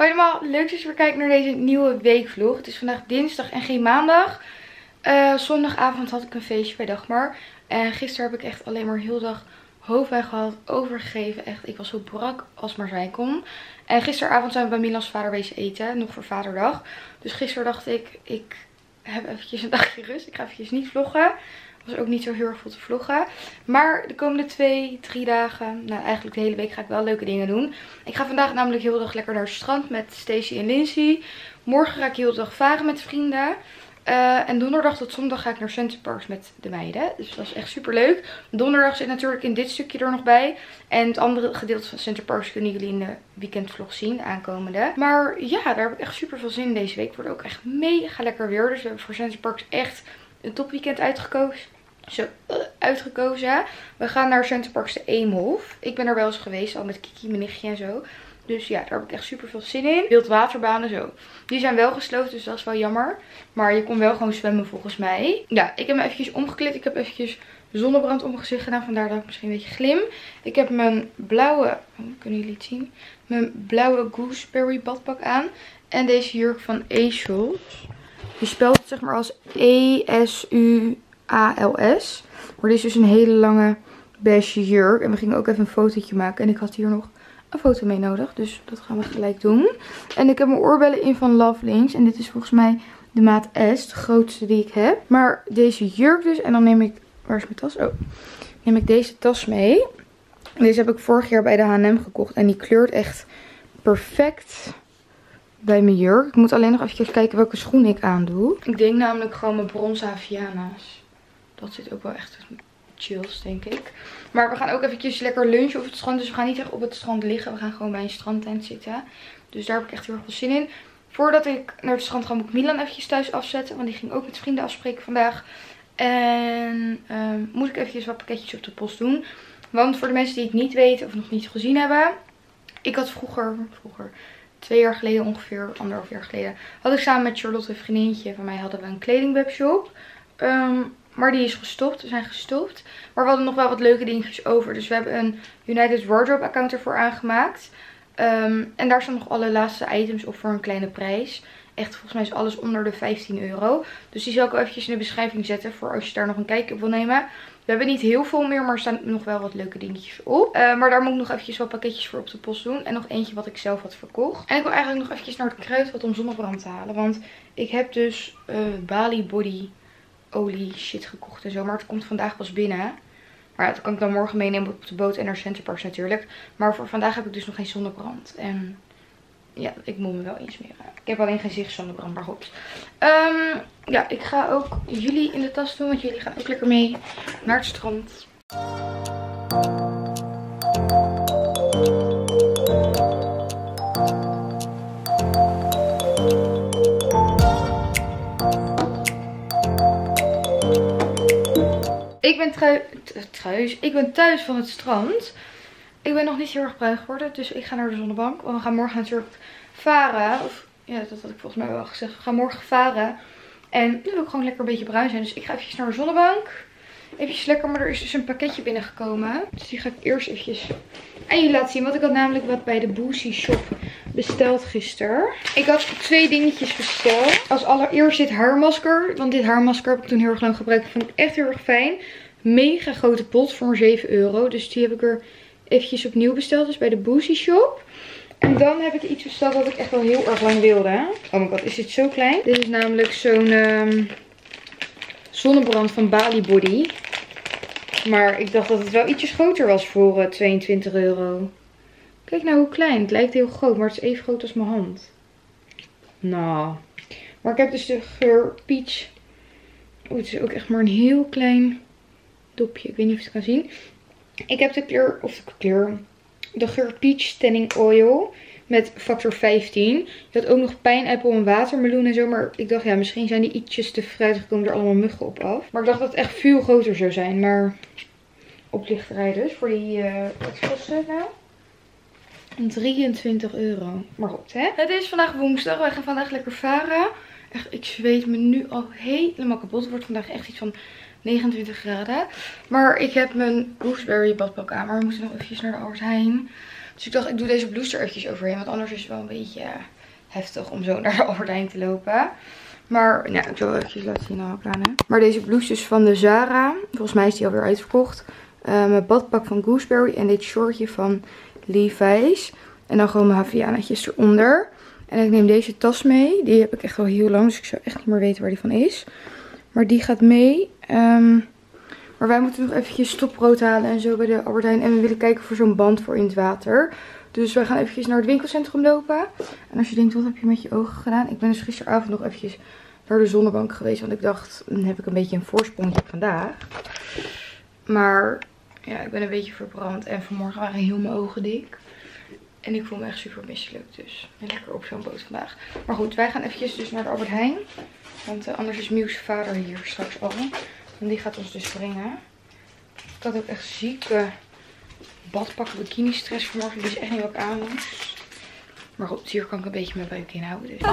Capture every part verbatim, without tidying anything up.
Hoi allemaal, leuk dat je weer kijkt naar deze nieuwe weekvlog. Het is vandaag dinsdag en geen maandag. Uh, zondagavond had ik een feestje bij Dagmar. En gisteren heb ik echt alleen maar heel de dag hoofdpijn gehad, overgegeven. Echt, ik was zo brak als maar zijn kon. En gisteravond zijn we bij Milans vader wezen eten, nog voor vaderdag. Dus gisteren dacht ik, ik heb eventjes een dagje rust. Ik ga eventjes niet vloggen. Was ook niet zo heel erg veel te vloggen. Maar de komende twee, drie dagen, nou eigenlijk de hele week ga ik wel leuke dingen doen. Ik ga vandaag namelijk heel de dag lekker naar het strand met Stacey en Lindsay. Morgen ga ik heel de dag varen met vrienden. Uh, en donderdag tot zondag ga ik naar Center Parks met de meiden. Dus dat is echt super leuk. Donderdag zit natuurlijk in dit stukje er nog bij. En het andere gedeelte van Center Parks kunnen jullie in de weekendvlog zien, de aankomende. Maar ja, daar heb ik echt super veel zin in deze week. Het wordt ook echt mega lekker weer. Dus we hebben voor Center Parks echt een topweekend uitgekozen. Zo, uh, uitgekozen. We gaan naar Center Parks de Eemhof. Ik ben er wel eens geweest, al met Kiki, mijn nichtje en zo. Dus ja, daar heb ik echt super veel zin in. Wildwaterbanen zo. Die zijn wel gesloten, dus dat is wel jammer. Maar je kon wel gewoon zwemmen volgens mij. Ja, ik heb me eventjes omgekleed. Ik heb eventjes zonnebrand op mijn gezicht gedaan. Vandaar dat ik misschien een beetje glim. Ik heb mijn blauwe, oh, kunnen jullie het zien? Mijn blauwe gooseberry badpak aan. En deze jurk van ASOS. Je spelt het zeg maar als E S U A L S. Maar dit is dus een hele lange beige jurk. En we gingen ook even een fotootje maken. En ik had hier nog een foto mee nodig. Dus dat gaan we gelijk doen. En ik heb mijn oorbellen in van Lovelinks. En dit is volgens mij de maat S. De grootste die ik heb. Maar deze jurk dus. En dan neem ik... Waar is mijn tas? Oh. Neem ik deze tas mee. Deze heb ik vorig jaar bij de H en M gekocht. En die kleurt echt perfect bij mijn jurk. Ik moet alleen nog even kijken welke schoen ik aandoe. Ik denk namelijk gewoon mijn bronzen Haviana's. Dat zit ook wel echt chills, denk ik. Maar we gaan ook eventjes lekker lunchen op het strand. Dus we gaan niet echt op het strand liggen. We gaan gewoon bij een strandtent zitten. Dus daar heb ik echt heel erg veel zin in. Voordat ik naar het strand ga, moet ik Milan eventjes thuis afzetten. Want die ging ook met vrienden afspreken vandaag. En um, moet ik eventjes wat pakketjes op de post doen. Want voor de mensen die het niet weten of nog niet gezien hebben. Ik had vroeger, vroeger, twee jaar geleden ongeveer, anderhalf jaar geleden, had ik samen met Charlotte, een vriendinnetje van mij, hadden we een kledingwebshop. Um, Maar die is gestopt. We zijn gestopt. Maar we hadden nog wel wat leuke dingetjes over. Dus we hebben een United Wardrobe account ervoor aangemaakt. Um, en daar staan nog alle laatste items op voor een kleine prijs. Echt, volgens mij is alles onder de vijftien euro. Dus die zal ik wel eventjes in de beschrijving zetten. Voor als je daar nog een kijkje op wil nemen. We hebben niet heel veel meer. Maar er staan nog wel wat leuke dingetjes op. Uh, maar daar moet ik nog eventjes wat pakketjes voor op de post doen. En nog eentje wat ik zelf had verkocht. En ik wil eigenlijk nog eventjes naar het kruidvat om zonnebrand te halen. Want ik heb dus uh, Bali Body olie shit gekocht en zo. Maar het komt vandaag pas binnen. Maar ja, dat kan ik dan morgen meenemen op de boot en naar Center Parks natuurlijk. Maar voor vandaag heb ik dus nog geen zonnebrand. En ja, ik moet me wel insmeren. Ik heb alleen geen gezichtszonnebrand, maar goed. Um, ja, ik ga ook jullie in de tas doen. Want jullie gaan ook lekker mee naar het strand. Ik ben trui thuis. Ik ben thuis van het strand. Ik ben nog niet heel erg bruin geworden. Dus ik ga naar de zonnebank. Want we gaan morgen natuurlijk varen. Of ja, dat had ik volgens mij wel gezegd. We gaan morgen varen. En nu wil ik gewoon lekker een beetje bruin zijn. Dus ik ga eventjes naar de zonnebank. Eventjes lekker. Maar er is dus een pakketje binnengekomen. Dus die ga ik eerst eventjes aan jullie laten zien. Want ik had namelijk wat bij de Boozy Shop besteld gisteren. Ik had twee dingetjes besteld. Als allereerst dit haarmasker. Want dit haarmasker heb ik toen heel erg lang gebruikt. Vond ik echt heel erg fijn. Mega grote pot voor maar zeven euro. Dus die heb ik er eventjes opnieuw besteld. Dus bij de Boozy Shop. En dan heb ik iets besteld wat ik echt wel heel erg lang wilde. Oh my god, is dit zo klein? Dit is namelijk zo'n um, zonnebrand van Bali Body. Maar ik dacht dat het wel ietsjes groter was voor uh, tweeëntwintig euro. Kijk nou hoe klein. Het lijkt heel groot, maar het is even groot als mijn hand. Nou. Maar ik heb dus de geur Peach. Oh, het is ook echt maar een heel klein dopje. Ik weet niet of je het kan zien. Ik heb de kleur, of de kleur, de geur Peach Tanning Oil met factor vijftien. Je had ook nog pineapple en watermeloen en zo. Maar ik dacht, ja, misschien zijn die ietsjes te fruitig. Komen er allemaal muggen op af. Maar ik dacht dat het echt veel groter zou zijn. Maar oplichterij dus. Voor die, uh, wat kost het nou? drieëntwintig euro. Maar goed, hè. Het is vandaag woensdag. Wij gaan vandaag lekker varen. Echt, ik zweet me nu al helemaal kapot. Het wordt vandaag echt iets van negenentwintig graden. Maar ik heb mijn gooseberry badbalkamer. We moeten nog eventjes naar de Albert Heijn. Dus ik dacht, ik doe deze blouse er eventjes overheen. Want anders is het wel een beetje heftig om zo naar de Albert Heijn te lopen. Maar, nou, ik zal wel eventjes laten zien aan elkaar. Maar deze blouse is van de Zara. Volgens mij is die alweer uitverkocht. Uh, mijn badpak van Gooseberry. En dit shortje van Levi's. En dan gewoon mijn Havaiane'tjes eronder. En ik neem deze tas mee. Die heb ik echt al heel lang. Dus ik zou echt niet meer weten waar die van is. Maar die gaat mee. Um, maar wij moeten nog eventjes stopbrood halen en zo bij de Albert Heijn. En we willen kijken voor zo'n band voor in het water. Dus wij gaan eventjes naar het winkelcentrum lopen. En als je denkt, wat heb je met je ogen gedaan? Ik ben dus gisteravond nog eventjes naar de zonnebank geweest. Want ik dacht, dan heb ik een beetje een voorsprongje vandaag. Maar ja, ik ben een beetje verbrand. En vanmorgen waren heel mijn ogen dik. En ik voel me echt super misselijk. Dus lekker op zo'n boot vandaag. Maar goed, wij gaan eventjes dus naar de Albert Heijn. Want uh, anders is Mieuw's vader hier straks al. En die gaat ons dus brengen. Ik had ook echt zieke badpakken bikini stress vanmorgen. Die is echt niet wat ik aan moest. Maar goed, hier kan ik een beetje mijn buik inhouden. Dus.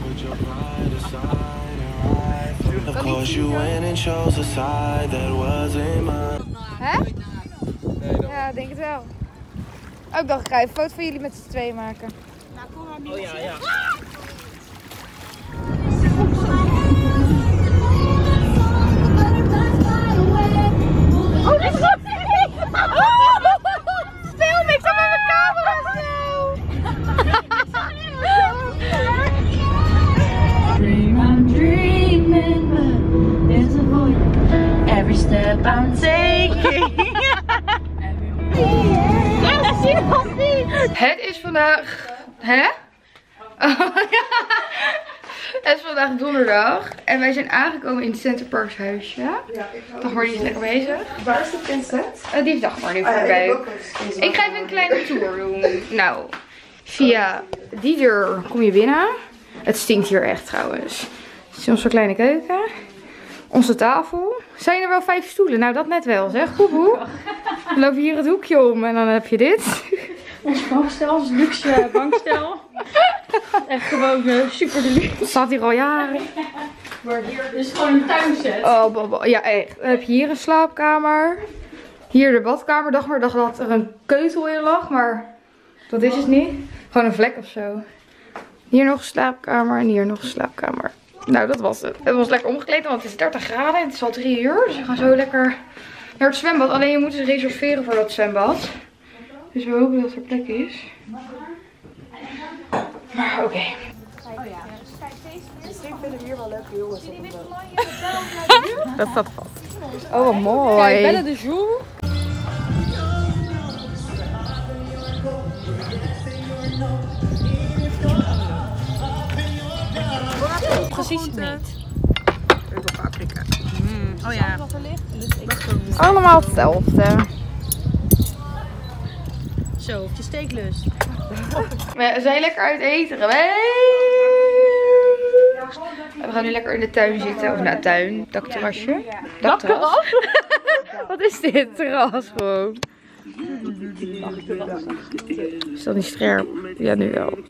Hè? Ja, denk het wel. Oh, ik dacht, ik ga even een foto van jullie met z'n tweeën maken. Nou, kom maar, Mieuw. Oh ja, ja. Oh, dit is wat! Film ik zo met mijn camera zo! I'm dreaming, but there's a voice every step I'm taking. Ja, dat zie je nog niet! Het is vandaag... Hè? Oh, ja. Het is vandaag donderdag en wij zijn aangekomen in het Centerparks huisje. Ja, Dagmar die is lekker bezig. Waar is de Prinset? Uh, die is Dagmar nu voorbij. Oh, ja, ik ga even een kleine tour doen. Nou, via die deur kom je binnen. Het stinkt hier echt trouwens. Dit is onze kleine keuken. Onze tafel. Zijn er wel vijf stoelen? Nou, dat net wel zeg. Poepoe. Dan loop je hier het hoekje om en dan heb je dit. Ons bankstel, ons luxe bankstel. Echt gewoon uh, super deluxe. Dat staat hier al jaren. Maar hier is gewoon een tuinset. Oh, bo, bo. Ja echt. Dan heb je hier een slaapkamer. Hier de badkamer. Dagmar dacht dat er een keutel in lag, maar dat is het niet. Gewoon een vlek of zo. Hier nog een slaapkamer en hier nog een slaapkamer. Nou, dat was het. Het was lekker omgekleed, want het is dertig graden en het is al drie uur. Dus we gaan zo lekker naar het zwembad. Alleen je moet dus reserveren voor dat zwembad. Dus we hopen dat er plek is. Maar oké. Okay. Oh ja. Misschien vinden we hier wel leuke jongens op de boot. Dat staat vast. Oh, mooi. Kijk, Belle de Jour. Precies niet. Paprika. Mm. Oh ja. Allemaal hetzelfde. Zo, of je steeklust. We zijn lekker uit eten geweest. We gaan nu lekker in de tuin zitten. Of nou, tuin. Dakterrasje. Dakterras. Wat is dit? Terras gewoon. Is dat niet scherp? Ja, nu wel.